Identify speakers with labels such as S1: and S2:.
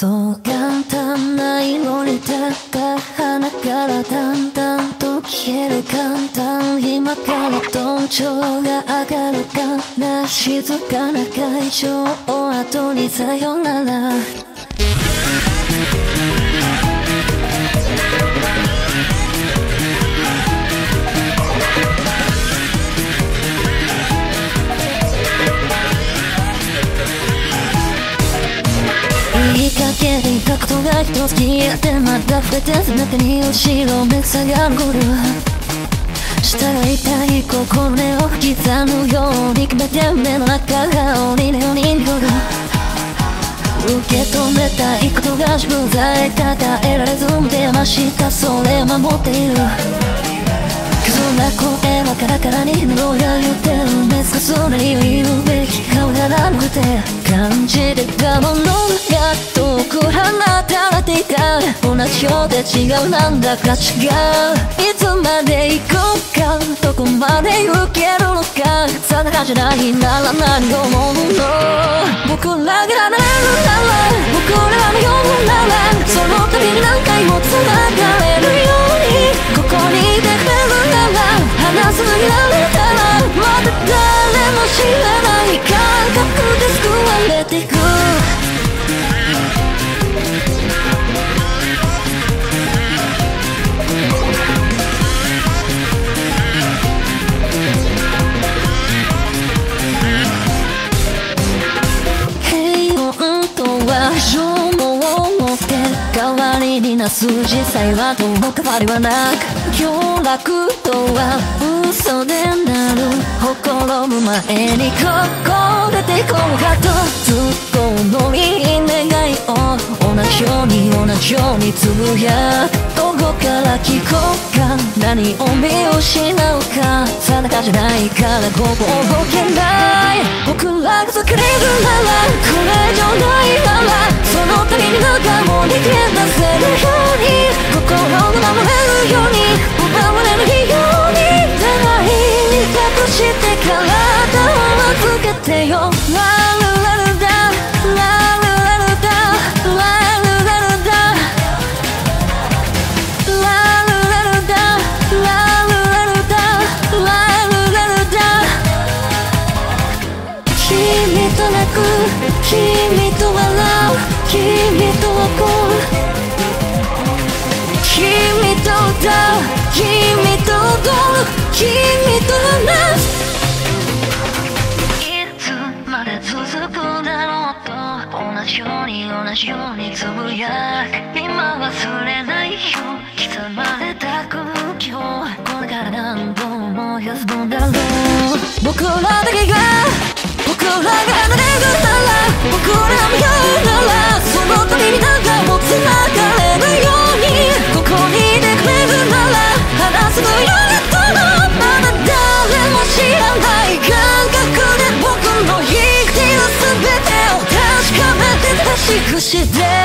S1: そう簡単な色に高花からだんだんと消える簡単今からどん調が上がるかな静かな会場を後にさよなら言いかけていたことが一つ消えてまた触れて背中に後ろめくさが残る従いたい心根を刻むように決めて目の中が鬼のように濁る受け止めたいことが自分さえ抱えられず胸ましたそれ守っているそんな声はカラカラに喉が言ってる目すかす何を言うべき顔がなくて感じてたものが遠く放たれていた同じようで違うなんだか違ういつまで行こうかどこまで行けるのか定かじゃないなら何を思うの僕らがなれるなら僕らのようならその度に何回も繋がれるようにここにいてくれるなら話すぎられたらまだ誰も知らない感覚で救われていく平穏とは情報を持って代わりになす実際はどうも変わりはなく驚楽とは嘘でなる心の前にここ出ていこうかとずっと乗り願いを同じようにつぶやどこから聞こうか何を見失うか定かじゃないからここ動けない僕らが作れるならこれ以上ないならその度に何かも逃げ出せるように心を守れるように奪われるように互いに隠して体を預けてよラルラルダラルラルダラルラルダラルラルダラルラルダラルラルダ君と泣く君と笑う君と怒る君と歌う君と踊る君と話すいつまで続くだろうと同じようにつぶやく今忘れないよ刻まれた空気をこれから何度も思い出すのだろう僕らだけが僕らが離れるなら僕らのようならその度に何かも繋がれるようにここにいてくれるなら話すのようなとのまだ誰も知らない感覚で僕の生きている全てを確かめて確かして